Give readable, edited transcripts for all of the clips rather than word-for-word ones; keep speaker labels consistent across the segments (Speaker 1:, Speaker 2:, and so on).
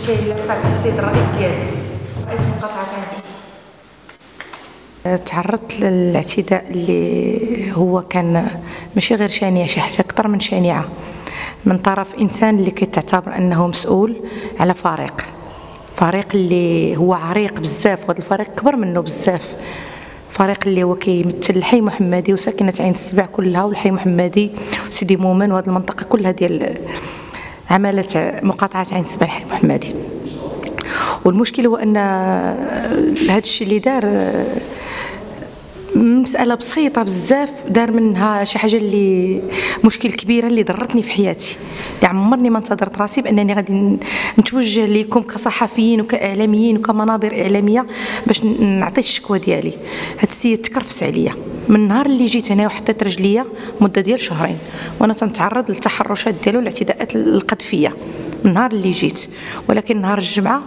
Speaker 1: كاين لافات السيد الرئيس ديالي رئيس مقاطعة عين سبع. تعرضت للاعتداء اللي هو كان ماشي غير شنيع، شي حاجه اكثر من شنيعه، من طرف انسان اللي كيتعتبر انه مسؤول على فريق اللي هو عريق بزاف، وهذا الفريق كبر منه بزاف، فريق اللي هو كيمثل الحي محمدي وساكنه عين السبع كلها والحي محمدي وسيدي مومن وهذه المنطقه كلها ديال عماله مقاطعه عين السبع الحي محمدي. والمشكل هو ان هذا الشيء اللي دار مسألة بسيطة بزاف، دار منها شي حاجة اللي مشكل كبيرة اللي ضرتني في حياتي، اللي عمرني ما انتظرت راسي بأنني غادي نتوجه لكم كصحفيين وكإعلاميين وكمنابر إعلامية باش نعطي الشكوى ديالي. هاد السيد تكرفس عليا من النهار اللي جيت هنا وحطيت رجليا مدة ديال شهرين وانا تنتعرض للتحرشات ديالو والاعتداءات القذفية من النهار اللي جيت، ولكن نهار الجمعة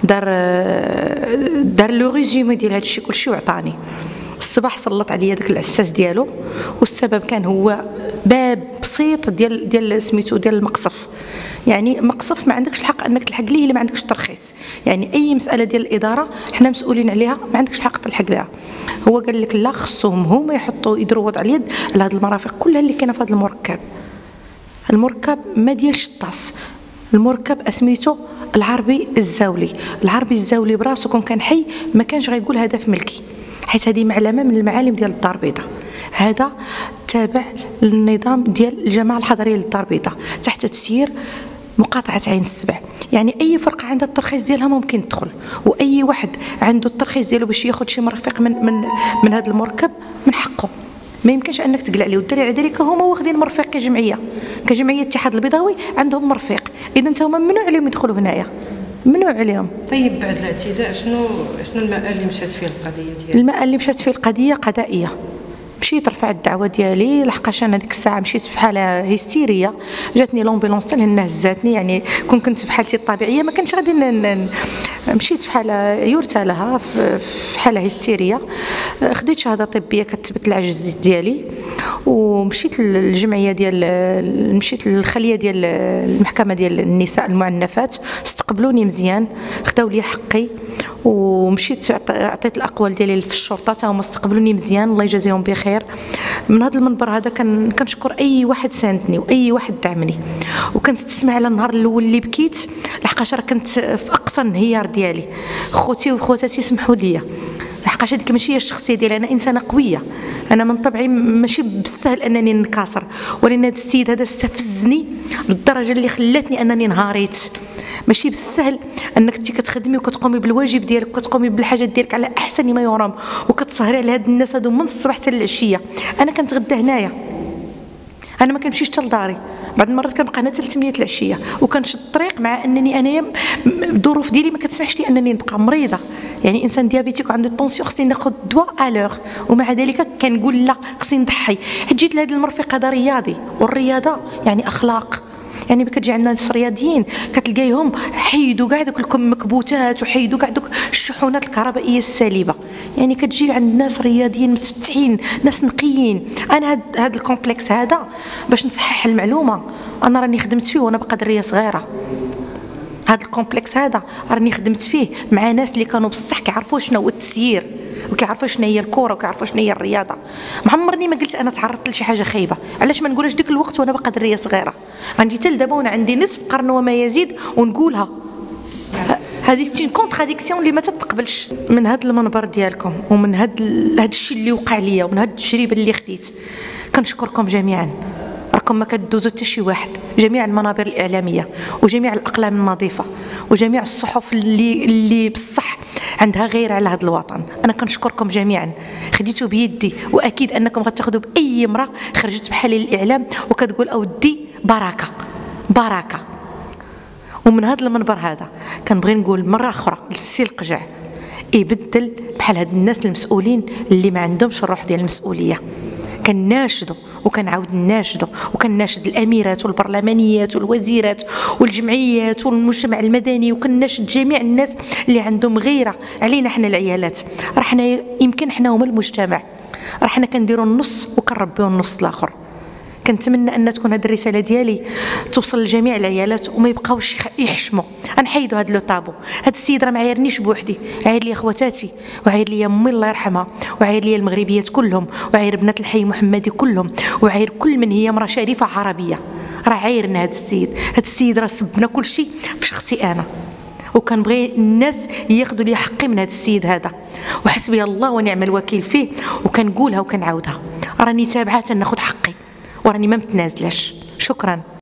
Speaker 1: دار لو ريزومي ديال هاد الشيء كلشي وعطاني. الصباح سلط عليا داك العساس ديالو، والسبب كان هو باب بسيط ديال سميتو ديال المقصف. يعني مقصف ما عندكش الحق انك تلحق ليه الا ما عندكش ترخيص، يعني اي مساله ديال الاداره حنا مسؤولين عليها ما عندكش الحق تلحق لها. هو قال لك لا، خصهم هما يحطوا يديروا وضع اليد على هذه المرافق كلها اللي كاينه في هذا المركب ما ديالش الطاس، المركب اسميتو العربي الزاولي براسو كون كان حي ما كانش غيقول هدف ملكي، حيت هذه معلمه من المعالم ديال الدار البيضاء. هذا تابع للنظام ديال الجماعه الحضريه للدار البيضاء تحت تسيير مقاطعه عين السبع. يعني اي فرقه عندها الترخيص ديالها ممكن تدخل، واي واحد عنده الترخيص ديالو باش ياخذ شي مرافق من هذا المركب من حقه، ما يمكنش انك تقلع عليه. والدليل على ذلك هما واخدين مرفق كجمعيه الاتحاد البيضاوي عندهم مرفق، اذا انت هما ممنوع عليهم يدخلوا هنايا، ممنوع عليهم.
Speaker 2: طيب بعد الاعتداء شنو المآل اللي مشات فيه القضيه ديالك؟
Speaker 1: المآل اللي مشات فيه القضيه قضائيه. مشيت رفعت الدعوه ديالي لحقاش انا ديك الساعه مشيت في حاله هيستيريه، جاتني لومبيلونس لانها هزاتني، يعني كنت في حالتي الطبيعيه ما كنتش غادي مشيت في حاله يرثى لها في حاله هيستيريه. خديت شهاده طبيه كتثبت العجز ديالي، ومشيت للجمعيه مشيت للخليه ديال المحكمه ديال النساء المعنفات، استقبلوني مزيان، خداو لي حقي، ومشيت عطيت الاقوال ديالي في الشرطه تا هما استقبلوني مزيان، الله يجازيهم بخير. من هذا المنبر هذا كنشكر اي واحد ساندني واي واحد دعمني، وكنستسمع على النهار الاول اللي بكيت لحقاش راه كنت في اقصى الانهيار ديالي. خوتي وخواتاتي سمحوا لي لحقاش هذيك ماشي هي الشخصيه ديالي، انا انسانه قويه، انا من طبعي ماشي بالسهل انني نكاسر، ولكن هذا السيد هذا استفزني للدرجه اللي خلاتني انني نهاريت. ماشي بالسهل انك انت كتخدمي وكتقومي بالواجب ديالك وكتقومي بالحاجات ديالك على احسن ما يرام، وكتسهري على هاد الناس هادو من الصباح حتى العشيه. انا كنتغدى هنايا، انا ما كنمشيش حتى لداري، بعض المرات كنبقى هنا حتى 8 العشيه وكنشد الطريق، مع انني انايا الظروف ديالي ما كتسمحش لي انني نبقى مريضه، يعني انسان ديابيتيك وعندي الطونسيون خصني ناخذ الدواء الوغ، ومع ذلك كنقول لا خصني نضحي. جيت لهذا المرفق هذا رياضي، والرياضه يعني اخلاق، يعني كتجي عندنا ناس رياضيين كتلقايهم حيدوا كاع دوك المكبوتات وحيدوا كاع دوك الشحونات الكهربائيه السالبه، يعني كتجي عند ناس رياضيين متفتحين، ناس نقيين. انا هذا الكومبلكس هذا باش نصحح المعلومه انا راني خدمت فيه وانا بقى دريه صغيره. هذا الكومبلكس هذا راني خدمت فيه مع ناس اللي كانوا بصح كيعرفوا شنو هو التسيير وكيعرفوا شنو هي الكره وكيعرفوا شنو هي الرياضه. ما عمرني ما قلت انا تعرضت لشي حاجه خايبه، علاش ما نقولهاش ديك الوقت وانا باقا دريه صغيره؟ غنجي حتى لدابا وانا عندي نصف قرن وما يزيد ونقولها. هذه ستين كونتراديكسيون اللي ما تتقبلش. من هذا المنبر ديالكم ومن هذا الشيء اللي وقع ليا ومن هذه التجربه اللي خديت، كنشكركم جميعا، راكم ما كدوزوا حتى شي واحد، جميع المنابر الاعلاميه وجميع الاقلام النظيفه وجميع الصحف اللي بصح عندها غير على هذا الوطن. انا كنشكركم جميعا، خديتوا بيدي، واكيد انكم غتاخذوا باي امراه خرجت بحالي للاعلام وكتقول اودي بركه. ومن هذا المنبر هذا كنبغي نقول مره اخرى للسي القجع يبدل بحال هاد الناس المسؤولين اللي ما عندهمش الروح ديال المسؤوليه. كنناشدوا وكنعاود نناشدوا وكنناشد الاميرات والبرلمانيات والوزيرات والجمعيات والمجتمع المدني، وكنناشد جميع الناس اللي عندهم غيره علينا حنا العيالات. راه حنا يمكن حنا هما المجتمع، راه حنا كنديروا النص وكنربيو النص الاخر، كنتمنى ان تكون هذه الرساله ديالي توصل لجميع العيالات وما يبقاوش يحشموا. غنحيدوا هذا لو طابو. هذا السيد راه ما عايرنيش بوحدي، عاير لي خواتاتي، وعاير لي امي الله يرحمها، وعاير لي المغربيات كلهم، وعاير بنات الحي المحمدي كلهم، وعاير كل من هي امراه شريفه عربيه. راه عايرنا هذا السيد. هذا السيد راه سبنا كل شيء في شخصي انا، وكنبغي الناس ياخذوا لي حقي من هذا السيد هذا، وحسبي الله ونعم الوكيل فيه. وكنقولها وكنعاودها، راني تابعه تناخذ حقي وراني ما متنازلاش. شكرا.